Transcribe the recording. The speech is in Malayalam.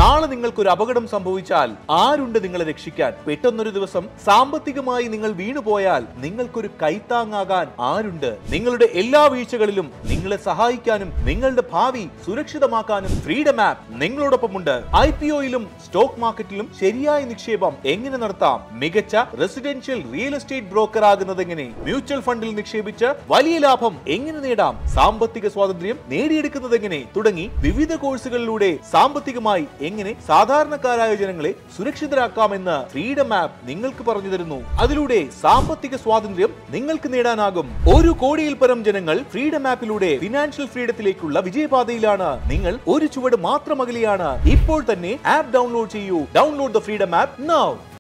നാളെ നിങ്ങൾക്കൊരു അപകടം സംഭവിച്ചാൽ ആരുണ്ട് നിങ്ങളെ രക്ഷിക്കാൻ? പെട്ടെന്നൊരു ദിവസം സാമ്പത്തികമായി നിങ്ങൾ വീണുപോയാൽ നിങ്ങൾക്കൊരു കൈത്താങ്ങാകാൻ ആരുണ്ട്? നിങ്ങളുടെ എല്ലാ വീഴ്ചകളിലും നിങ്ങളെ സഹായിക്കാനും നിങ്ങളുടെ ഭാവി സുരക്ഷിതമാക്കാനും ഫ്രീഡം ആപ്പ് നിങ്ങളോടൊപ്പമുണ്ട്. IPOയിലും സ്റ്റോക്ക് മാർക്കറ്റിലും ശരിയായ നിക്ഷേപം എങ്ങനെ നടത്താം? മികച്ച റെസിഡൻഷ്യൽ റിയൽ എസ്റ്റേറ്റ് ബ്രോക്കർ ആകുന്നത് എങ്ങനെ? മ്യൂച്വൽ ഫണ്ടിൽ നിക്ഷേപിച്ച് വലിയ ലാഭം എങ്ങനെ നേടാം? സാമ്പത്തിക സ്വാതന്ത്ര്യം നേടിയെടുക്കുന്നത് എങ്ങനെ? തുടങ്ങി വിവിധ കോഴ്സുകളിലൂടെ സാമ്പത്തികമായി എങ്ങനെ സാധാരണക്കാരായ ജനങ്ങളെ സുരക്ഷിതരാക്കാമെന്ന് ഫ്രീഡം ആപ്പ് നിങ്ങൾക്ക് പറഞ്ഞു തരുന്നു. അതിലൂടെ സാമ്പത്തിക സ്വാതന്ത്ര്യം നിങ്ങൾക്ക് നേടാനാകും. 1 കോടിയിൽ പരം ജനങ്ങൾ ഫ്രീഡം ആപ്പിലൂടെ ഫിനാൻഷ്യൽ ഫ്രീഡത്തിലേക്കുള്ള വിജയപാതയിലാണ്. നിങ്ങൾ ഒരു ചുവട് മാത്രം അകലെയാണ്. ഇപ്പോൾ തന്നെ ആപ്പ് ഡൗൺലോഡ് ചെയ്യൂ. Download the freedom app now.